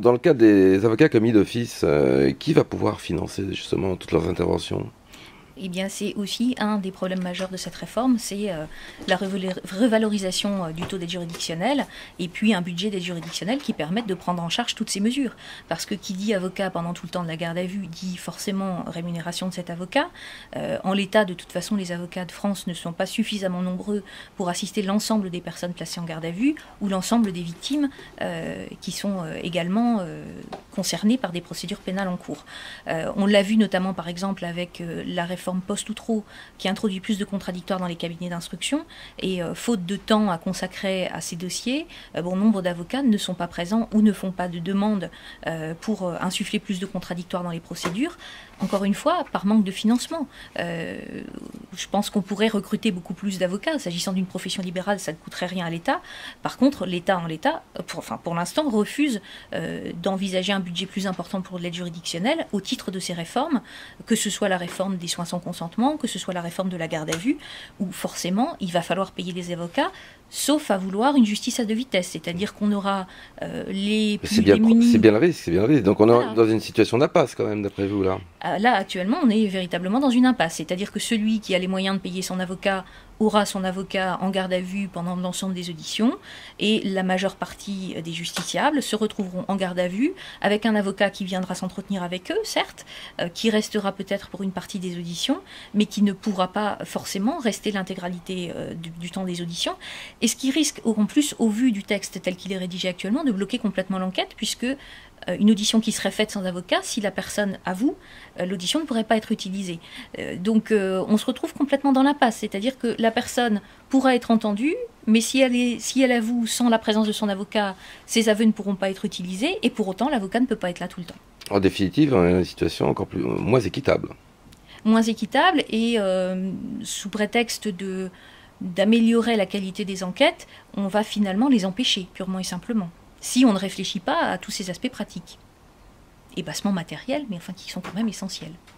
dans le cas des avocats commis d'office, qui va pouvoir financer justement toutes leurs interventions? Eh bien, c'est aussi un des problèmes majeurs de cette réforme, c'est la revalorisation du taux d'aide juridictionnelle et puis un budget d'aide juridictionnelle qui permette de prendre en charge toutes ces mesures. Parce que qui dit avocat pendant tout le temps de la garde à vue dit forcément rémunération de cet avocat. En l'état, de toute façon, les avocats de France ne sont pas suffisamment nombreux pour assister l'ensemble des personnes placées en garde à vue ou l'ensemble des victimes qui sont également concernées par des procédures pénales en cours. On l'a vu notamment par exemple avec la réforme post-Outreau qui introduit plus de contradictoires dans les cabinets d'instruction et faute de temps à consacrer à ces dossiers, bon nombre d'avocats ne sont pas présents ou ne font pas de demande pour insuffler plus de contradictoires dans les procédures. Encore une fois, par manque de financement. Je pense qu'on pourrait recruter beaucoup plus d'avocats. S'agissant d'une profession libérale, ça ne coûterait rien à l'État. Par contre, l'État, pour l'instant, refuse d'envisager un budget plus important pour l'aide juridictionnelle au titre de ces réformes, que ce soit la réforme des soins sans consentement, que ce soit la réforme de la garde à vue, où forcément, il va falloir payer les avocats, sauf à vouloir une justice à deux vitesses. C'est-à-dire qu'on aura les plus démunis... C'est bien le risque, c'est bien le risque. Donc on est dans une situation d'impasse quand même, d'après vous, là. Là, actuellement, on est véritablement dans une impasse. C'est-à-dire que celui qui a les moyens de payer son avocat aura son avocat en garde à vue pendant l'ensemble des auditions, et la majeure partie des justiciables se retrouveront en garde à vue avec un avocat qui viendra s'entretenir avec eux, certes, qui restera peut-être pour une partie des auditions, mais qui ne pourra pas forcément rester l'intégralité du temps des auditions, et ce qui risque, en plus, au vu du texte tel qu'il est rédigé actuellement, de bloquer complètement l'enquête, puisque une audition qui serait faite sans avocat, si la personne avoue, l'audition ne pourrait pas être utilisée. Donc on se retrouve complètement dans l'impasse, c'est-à-dire que la personne pourra être entendue, mais si elle avoue sans la présence de son avocat, ses aveux ne pourront pas être utilisés, et pour autant l'avocat ne peut pas être là tout le temps. En définitive, on est dans une situation moins équitable. Moins équitable, et sous prétexte d'améliorer la qualité des enquêtes, on va finalement les empêcher, purement et simplement, si on ne réfléchit pas à tous ces aspects pratiques et bassement matériels, mais enfin qui sont quand même essentiels.